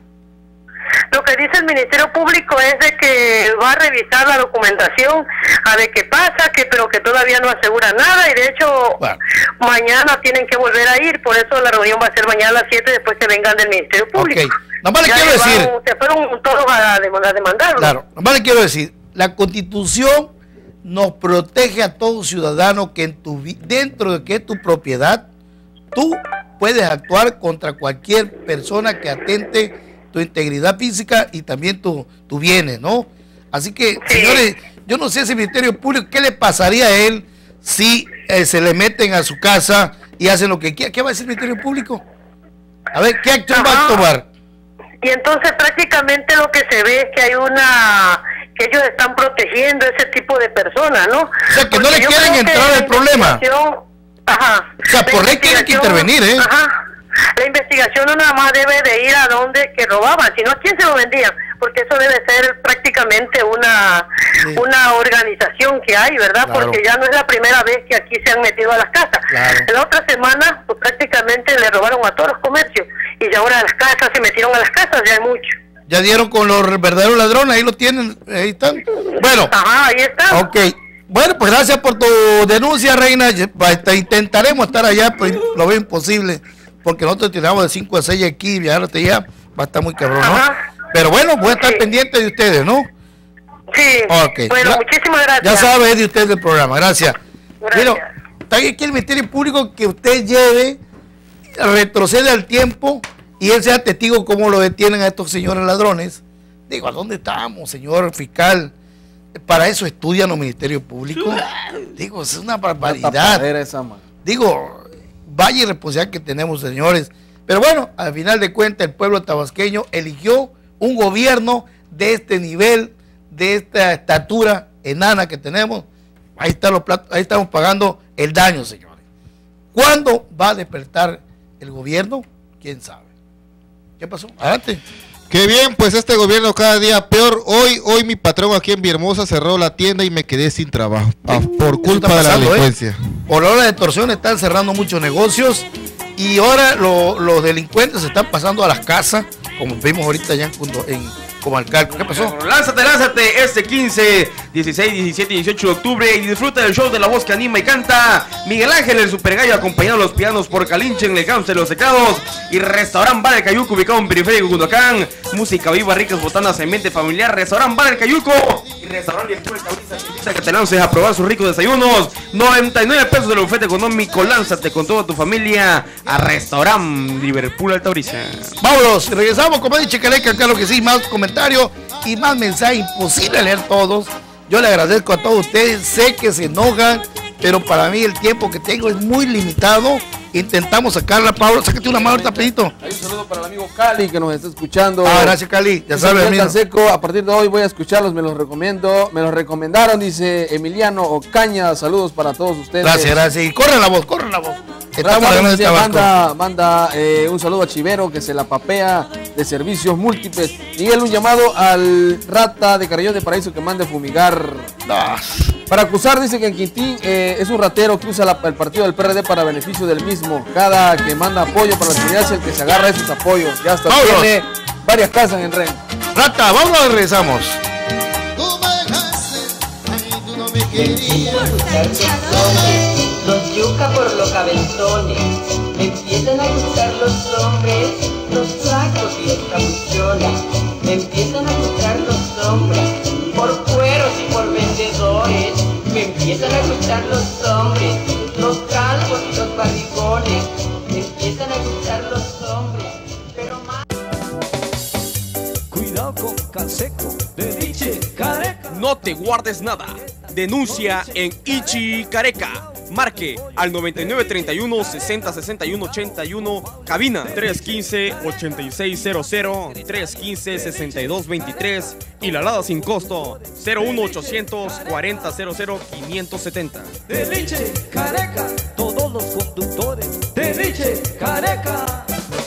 Lo que dice el Ministerio Público es de que va a revisar la documentación, a ver qué pasa, que pero que todavía no asegura nada, y de hecho bueno. mañana tienen que volver a ir, por eso la reunión va a ser mañana a las siete después que vengan del Ministerio Público. Okay. Nomás le quiero decir, se fueron todos a, a demandarlo. Claro, nomás le quiero decir, la Constitución nos protege a todo ciudadano que en tu dentro de que es tu propiedad, tú puedes actuar contra cualquier persona que atente tu integridad física y también tu, tu bienes, ¿no? Así que, sí. señores, yo no sé si el Ministerio Público, ¿qué le pasaría a él si eh, se le meten a su casa y hacen lo que quiera? ¿Qué va a decir el Ministerio Público? A ver, ¿qué acción Ajá. va a tomar? Y entonces prácticamente lo que se ve es que hay una... que ellos están protegiendo ese tipo de personas, ¿no? O sea, que Porque no le quieren entrar al problema. Ajá. O sea, por ley tienen que intervenir, ¿eh? Ajá. La investigación no nada más debe de ir a donde que robaban, sino a quién se lo vendían, porque eso debe ser prácticamente una sí. una organización que hay, ¿verdad? Claro. Porque ya no es la primera vez que aquí se han metido a las casas. Claro. En la otra semana, pues prácticamente le robaron a todos los comercios, y ya ahora las casas se metieron a las casas, ya hay mucho. Ya dieron con los verdaderos ladrones, ahí lo tienen, ahí están. Bueno. Ajá, ahí está. Ok. Bueno, pues gracias por tu denuncia, Reina. Intentaremos estar allá, pues lo veo imposible. Porque nosotros tiramos de cinco a seis aquí y viajarte ya va a estar muy cabrón, ¿no? Ajá. Pero bueno, voy a estar sí. pendiente de ustedes, ¿no? Sí. Okay. Bueno, ya, muchísimas gracias. Ya sabe de usted del programa, gracias. Gracias. Pero está aquí el Ministerio Público que usted lleve, retrocede al tiempo y él sea testigo cómo lo detienen a estos señores ladrones. Digo, ¿a dónde estamos, señor fiscal? Para eso estudian los ministerios públicos. Digo, es una barbaridad. Esa, Digo... Vaya irresponsabilidad que tenemos, señores. Pero bueno, al final de cuentas, el pueblo tabasqueño eligió un gobierno de este nivel, de esta estatura enana que tenemos. Ahí, está los platos, ahí estamos pagando el daño, señores. ¿Cuándo va a despertar el gobierno? ¿Quién sabe? ¿Qué pasó? Adelante. Qué bien, pues este gobierno cada día peor. Hoy, hoy mi patrón aquí en Villahermosa cerró la tienda y me quedé sin trabajo. Ah, por culpa de la pasando, delincuencia. ¿eh? Por la hora de extorsión están cerrando muchos negocios y ahora lo, los delincuentes se están pasando a las casas, como vimos ahorita ya en, en Comalcalco. ¿Qué pasó? Lánzate, lánzate este quince, dieciséis, diecisiete y dieciocho de octubre y disfruta del show de la voz que anima y canta Miguel Ángel, el super gallo, acompañado de los pianos por Calinchen, el Cáncer, los Secados y Restaurant Bar El Cayuco, ubicado en Periférico Cundacán. Música viva, ricas botanas, ambiente familiar. Restaurant Bar El Cayuco y Restaurant Liverpool Tauriza, que te lances a probar sus ricos desayunos. noventa y nueve pesos del bufete económico. Lánzate con toda tu familia a Restaurant Liverpool Altauriza. Vámonos, regresamos con más de Chicaleca, claro que sí, más comentarios y más mensajes, imposible leer todos. Yo le agradezco a todos ustedes, sé que se enojan, pero para mí el tiempo que tengo es muy limitado. Intentamos sacarla. Pablo, sácate una mano ahorita, pedito. Hay un saludo para el amigo Cali que nos está escuchando. Ah, gracias, Cali. Ya sabes, amigo. Canseco, a partir de hoy voy a escucharlos, me los recomiendo, me los recomendaron, dice Emiliano Ocaña. Saludos para todos ustedes. Gracias, gracias. Y corre la voz, corre la voz. Estamos hablando de manda, manda eh, un saludo a Chivero que se la papea de servicios múltiples. Miguel, un llamado al Rata de Carrillo de Paraíso que mande fumigar. Ah. Para acusar, dice que en Quintín eh, es un ratero que usa la, el partido del P R D para beneficio del mismo. Cada que manda apoyo para la comunidad es el que se agarra esos apoyos. Ya hasta vámonos. Tiene varias casas en Ren. Rata, vamos a regresamos. Me empiezan a gustar los hombres, los yuca por lo cabezones. Me empiezan a gustar los hombres, los sacos y los capuchonas. Me empiezan a gustar los hombres, por cueros y por vendedores. Me empiezan a gustar los hombres, los calvos y los barrigones. Me empiezan a gustar los hombres, pero más. Cuidado con Canseco, de Nietzsche, Careca. No te guardes nada. Denuncia en Ichi Careca. Marque al noventa y nueve treinta y uno sesenta sesenta y uno ochenta y uno. Cabina tres uno cinco ochenta y seis cero cero, tres uno cinco sesenta y dos veintitrés. Y la alada sin costo cero uno ochocientos cuarenta cero cero quinientos setenta. De Nietzsche, Careca. Todos los conductores. De Nietzsche, Careca.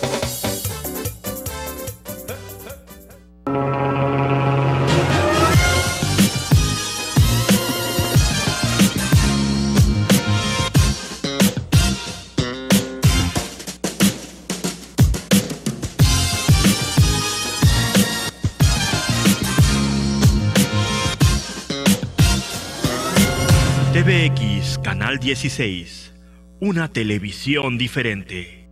T V X, Canal dieciséis. Una televisión diferente.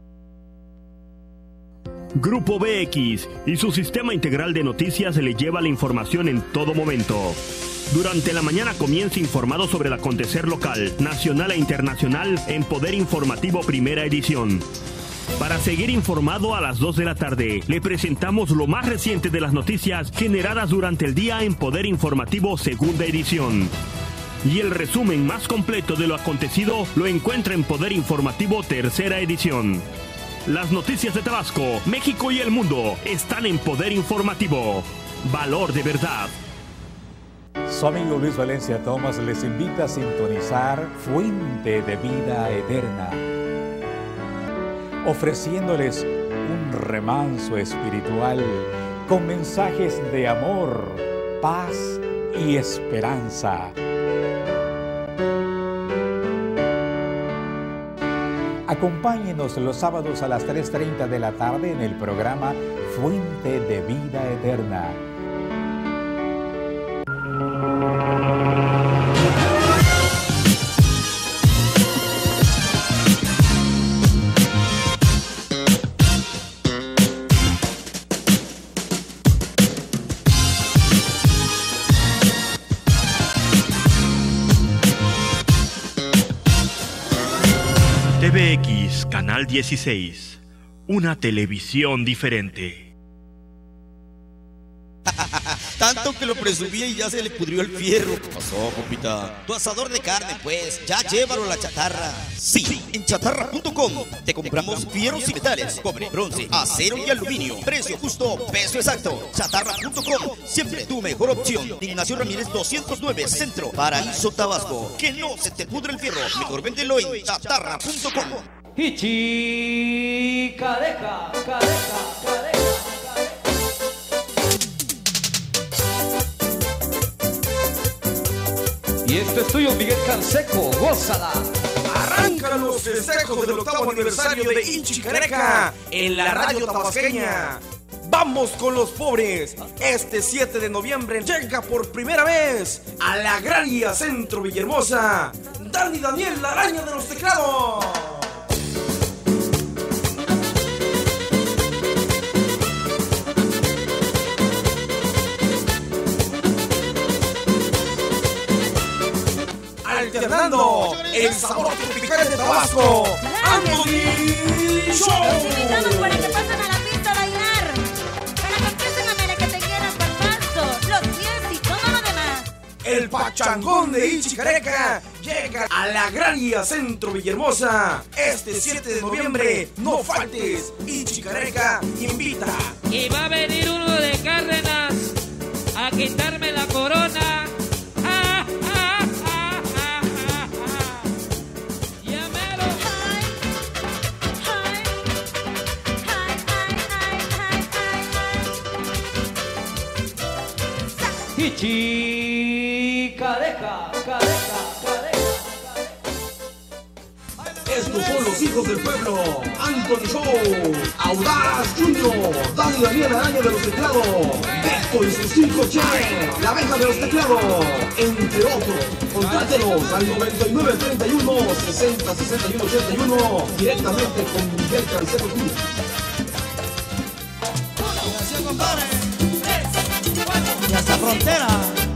Grupo B X y su sistema integral de noticias le lleva la información en todo momento. Durante la mañana comienza informado sobre el acontecer local, nacional e internacional en Poder Informativo Primera Edición. Para seguir informado a las dos de la tarde, le presentamos lo más reciente de las noticias generadas durante el día en Poder Informativo Segunda Edición. Y el resumen más completo de lo acontecido lo encuentra en Poder Informativo Tercera Edición. Las noticias de Tabasco, México y el mundo están en Poder Informativo. Valor de verdad. Su amigo Luis Valencia Thomas les invita a sintonizar Fuente de Vida Eterna, ofreciéndoles un remanso espiritual con mensajes de amor, paz y esperanza. Acompáñenos los sábados a las tres treinta de la tarde en el programa Fuente de Vida Eterna. T V X, Canal dieciséis. Una televisión diferente. Tanto que lo presumía y ya se le pudrió el fierro. ¿Qué pasó, compita? Tu asador de carne, pues, ya llévalo a la chatarra. Sí, en chatarra punto com te compramos fierros y metales, cobre, bronce, acero y aluminio. Precio justo, peso exacto. chatarra punto com, siempre tu mejor opción. Ignacio Ramírez doscientos nueve, Centro, Paraíso, Tabasco. Que no se te pudre el fierro, mejor véndelo en chatarra punto com. Ichi Careca, Careca, Careca, Careca. Esto es tuyo, Miguel Canseco, gózala. Arrancan los festejos del octavo aniversario de Ichi Careca en la radio tabasqueña. Vamos con los pobres. Este siete de noviembre llega por primera vez a la Agraria Centro Villahermosa Dani Daniel, la araña de los teclados. Alternando el sabor tropical de Tabasco, Anthony Show. Los invitamos para que pasen a la pista a bailar, para que empiecen a merequetear al cuerpazo, los pies y todo lo demás. El pachangón de Ichi Careca llega a la Agraria Centro Villahermosa este siete de noviembre. No faltes, Ichi Careca invita. Y va a venir uno de Cárdenas a quitarme la corona. ¡Ah, ah, ah, ah, ah, ah! ¡Ya mero! Ichi Careca, Careca, Careca. Estos son los hijos del pueblo, Anthony Show, Audaz Junior, Dani Daniel Araña de los teclados, Beto y sus cinco Che, la abeja de los teclados, entre otros. Contrátenos al noventa y nueve treinta y uno sesenta sesenta y uno ochenta y uno directamente con Miguel Canseco Cruz. Gracias, compadre. Y hasta frontera.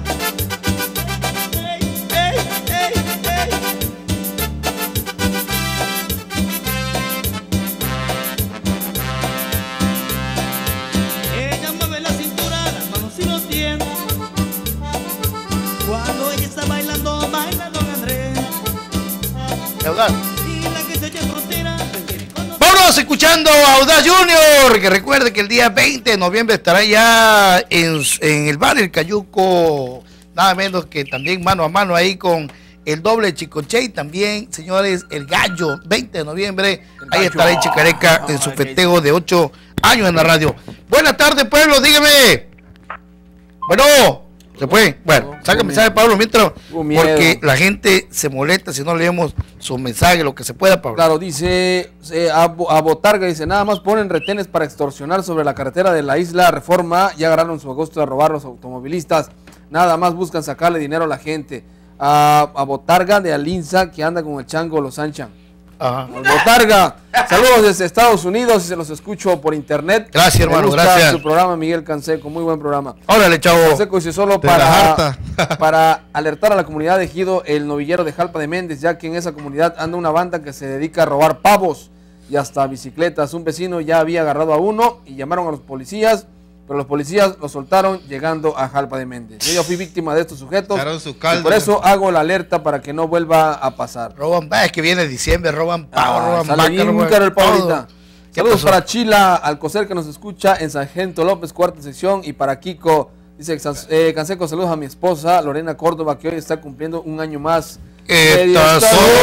Ella mueve la cintura, las manos y los dientes. Cuando ella está bailando, baila Don Andrés. Y la que se echa en frontera. Vámonos escuchando a Audaz Junior, que recuerde que el día veinte de noviembre estará ya en, en el bar El Cayuco, nada menos que también mano a mano ahí con el doble Chicoche y también, señores, el Gallo, veinte de noviembre, ahí estará Ichi Careca en su festejo de ocho años en la radio. Buenas tardes, pueblo, dígame. Bueno, ¿se puede? Bueno, saca mensaje, Pablo, mientras, porque la gente se molesta si no leemos sus mensajes, lo que se pueda, Pablo. Claro, dice eh, a, a Botarga, dice, nada más ponen retenes para extorsionar sobre la carretera de la isla Reforma, ya agarraron su agosto de robar los automovilistas, nada más buscan sacarle dinero a la gente. A, a Botarga de Alinza, que anda con el chango, los anchan. Ajá. Botarga, saludos desde Estados Unidos y se los escucho por internet. Gracias, hermano, Me gusta gracias. su programa, Miguel Canseco, muy buen programa. Órale, chavo. Canseco dice solo Te la para, harta. para alertar a la comunidad de Ejido, el novillero de Jalpa de Méndez, ya que en esa comunidad anda una banda que se dedica a robar pavos y hasta bicicletas. Un vecino ya había agarrado a uno y llamaron a los policías, pero los policías lo soltaron llegando a Jalpa de Méndez. Yo fui víctima de estos sujetos Echaron su y caldo. por eso hago la alerta para que no vuelva a pasar. Roban, ah, es que viene diciembre, roban pavo, Ah, roban sale vaca, bien roban caro el pavo todo. ahorita. ¿Qué Saludos pasó? para Chila Alcocer, que nos escucha en Sargento López, cuarta sección, y para Kiko, dice eh, Canseco, saludos a mi esposa Lorena Córdoba, que hoy está cumpliendo un año más. Esta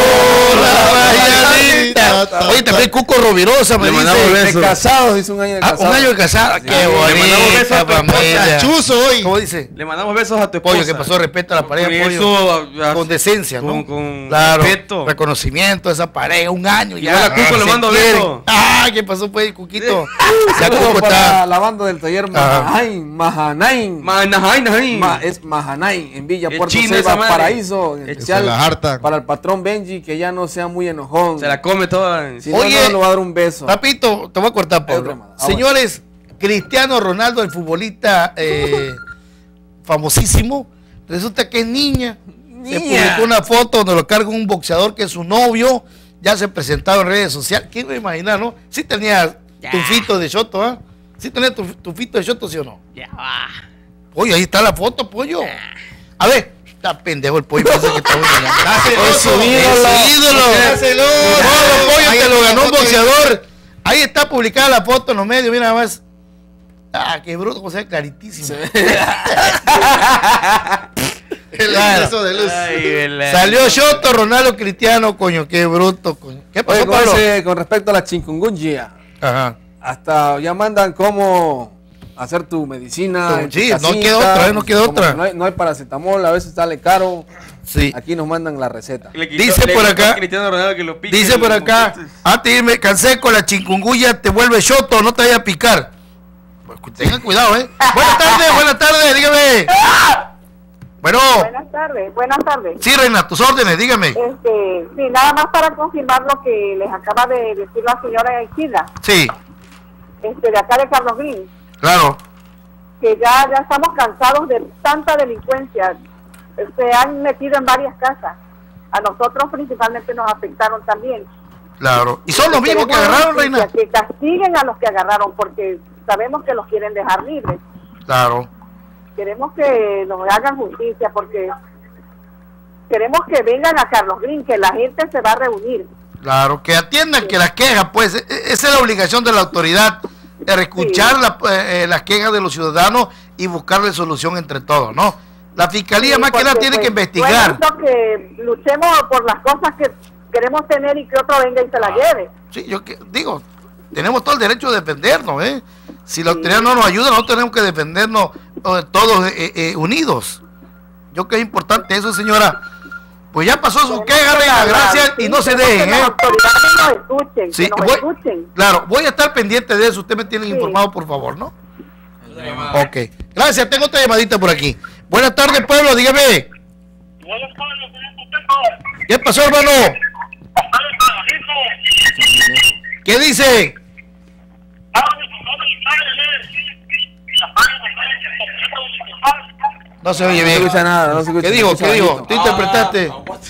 sola mañanita. Oye, también Cuco Rovirosa me Le dice. mandamos besos. De casados, dice un año de Ah, casados. un año de casado. Sí. Qué Le mandamos besos bonita a tu esposa. familia. Chuzo hoy. ¿Cómo dice? Le mandamos besos a tu esposa. Pollo, que pasó respeto a la pareja, Con pollo. eso, a- a- Con decencia, ¿no? con- con claro, respeto. reconocimiento a esa pareja, un año ya. Igual a Cuco Ah, le se mando quieren. besos. Ah, ¿qué pasó pues, Cuquito? Ya Saludos Cuco para está. la banda del taller Mahanain, Mahanain. Mahanain. Ma- es Mahanain, en Villa Es Puerto chino Ceiba, esa madre. Paraíso, en Es- especial se la harta. para el patrón Benji, que ya no sea muy enojón. Se la come toda. Si no, Oye, no, le va a dar un beso. Papito, te voy a cortar, Hay otra Pablo. más. Ah, Señores, Cristiano Ronaldo, el futbolista eh, famosísimo, resulta que es niña. Se publicó una foto donde lo carga un boxeador que es su novio. Ya se presentaba en redes sociales. ¿Quién me imagina, no? Sí tenía tufito de shoto, ¿ah? Sí tenía tu, tufito de shoto, ¿sí o no? Ya va. Oye, ahí está la foto, pollo. A ver, está pendejo el pollo. Parece que está muy Es su ídolo. Es su ídolo. No, pollo, Ahí te lo está la ganó un foto, boxeador. Ahí está publicada la foto en los medios, mira nada más. Ah, qué bruto, José, claritísimo. El Claro. exceso de luz. Salió Shoto, Ronaldo Cristiano, coño, qué bruto, coño. ¿Qué pasó, Oye, con, Pablo? ese- con respecto a la chikungunya, Ajá. hasta ya mandan cómo hacer tu medicina. Tu- en tu sí, no casita, queda otra, ¿eh? No queda como otra. que No hay, no hay paracetamol, a veces sale caro. Sí. Aquí nos mandan la receta. Dice por acá, dice por acá, antes de irme, Canseco, la chikungunya te vuelve choto, no te vaya a picar. Pues, tengan cuidado, ¿eh? Buenas tardes, buenas tardes, dígame. Bueno. Buenas tardes, buenas tardes. Sí, Reina, tus órdenes, dígame. Este, sí, nada más para confirmar lo que les acaba de decir la señora Ichida. Sí. Este, de acá de Carlos Green. Claro. Que ya, ya estamos cansados de tanta delincuencia. Se han metido en varias casas. A nosotros principalmente nos afectaron también. Claro. ¿Y son los mismos que agarraron, Reina? Que castiguen a los que agarraron, porque sabemos que los quieren dejar libres. Claro. Queremos que nos hagan justicia, porque queremos que vengan a Carlos Green, que la gente se va a reunir. Claro, que atiendan, sí. Que las quejas, pues, esa es la obligación de la autoridad, de escuchar sí. la, eh, las quejas de los ciudadanos y buscarle solución entre todos, ¿no? La fiscalía sí, más que nada tiene pues, que investigar. Bueno, que luchemos por las cosas que queremos tener y que otro venga y se la lleve. Sí, yo que, digo, tenemos todo el derecho de defendernos, ¿eh? Si la autoridad no nos ayuda, nosotros tenemos que defendernos eh, todos eh, eh, unidos. Yo creo que es importante eso, señora. Pues ya pasó su queja, Reina, gracias, sí, y no se dejen, ¿eh? Nos escuchen, sí, que nos voy, escuchen. Claro, voy a estar pendiente de eso, usted me tiene sí. informado, por favor, ¿no? Ok, gracias, tengo otra llamadita por aquí. Buenas tardes, pueblo, dígame. ¿Qué pasó, hermano? ¿Qué dice? No se oye bien. No se escucha nada, no se escucha. ¿Qué dijo? ¿Qué dijo? ¿Tú interpretaste?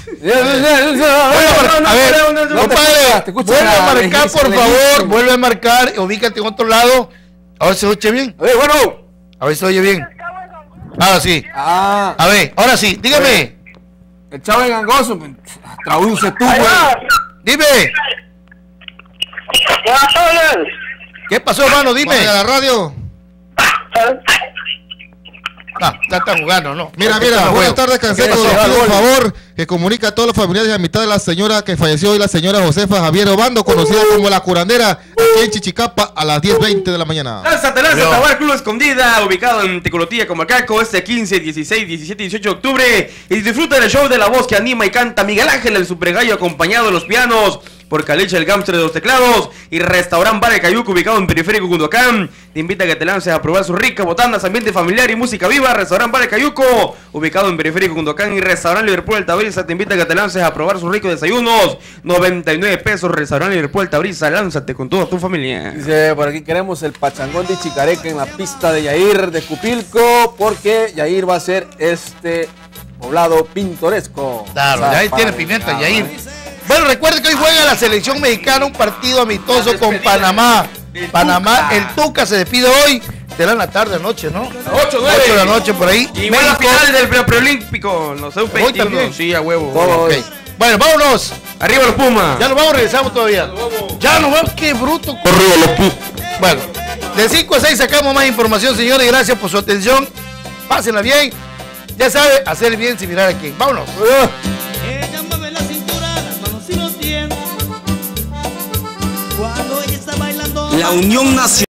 A ver, compadre, vuelve a marcar, por favor. Vuelve a marcar, ubícate en otro lado. A ver si se oye bien. A ver, bueno. A ver si se oye bien. Ahora sí. Ah. A ver, ahora sí, dígame. El chavo es gangoso, traduce tú, güey. Dime. ¿Qué pasó, hermano? Dime. A la radio. Ah, ya están jugando, ¿no? Mira, mira, buenas tardes, Canseco. Por favor, que comunica a todos los familiares y amistad de la señora que falleció hoy, la señora Josefa Javier Obando, conocida como la curandera, aquí en Chichicapa, a las diez veinte de la mañana. Lánzate, lánzate, Tabar Club Escondida, ubicado en Tecolotilla, Comalcalco, este quince, dieciséis, diecisiete y dieciocho de octubre. Y disfruta del show de la voz que anima y canta Miguel Ángel, el supergallo, acompañado de los pianos por Caliche, el gángster de los teclados, y Restaurant Bar El Cayuco, ubicado en Periférico Cundocán. Te invita a que te lances a probar sus ricas botanas, ambiente familiar y música viva. Restaurant Bar El Cayuco, ubicado en Periférico Cundocán, y Restaurant Liverpool El Tabriza, te invita a que te lances a probar sus ricos desayunos. noventa y nueve pesos, Restaurant Liverpool El Tabriza, lánzate con toda tu familia. Dice, por aquí queremos el pachangón de Chicareca en la pista de Yair de Cupilco, porque Yair va a ser este poblado pintoresco. Claro, o sea, Yair tiene pimienta, claro, Yair. Bueno, recuerden que hoy juega la selección mexicana un partido amistoso con Panamá. Panamá, el Tuca se despide hoy. Será en la tarde, noche, ¿no? ocho, nueve. ocho de la noche por ahí. Y va la final del preolímpico, no sé, un veintiuno. Sí, a huevo. Okay. Bueno, vámonos. Arriba los Pumas. Ya nos vamos, regresamos todavía. Ya nos vamos, qué bruto. Arriba los Pumas. Bueno, de cinco a seis sacamos más información, señores. Gracias por su atención. Pásenla bien. Ya sabe, hacer bien sin mirar a quién. Vámonos. Ella mueve la cintura, las manos y los dientes. Cuando ella está bailando. La Unión Nacional.